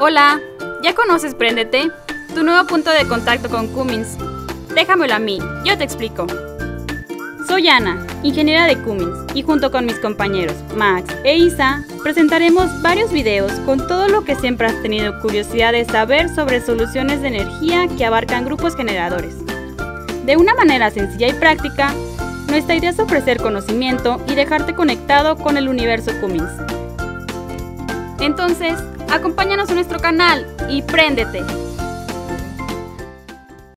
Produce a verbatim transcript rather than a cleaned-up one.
Hola, ¿ya conoces Préndete? Tu nuevo punto de contacto con Cummins. Déjamelo a mí, yo te explico. Soy Ana, ingeniera de Cummins, y junto con mis compañeros Max e Isa, presentaremos varios videos con todo lo que siempre has tenido curiosidad de saber sobre soluciones de energía que abarcan grupos generadores. De una manera sencilla y práctica, nuestra idea es ofrecer conocimiento y dejarte conectado con el universo Cummins. Entonces, acompáñanos a nuestro canal y préndete.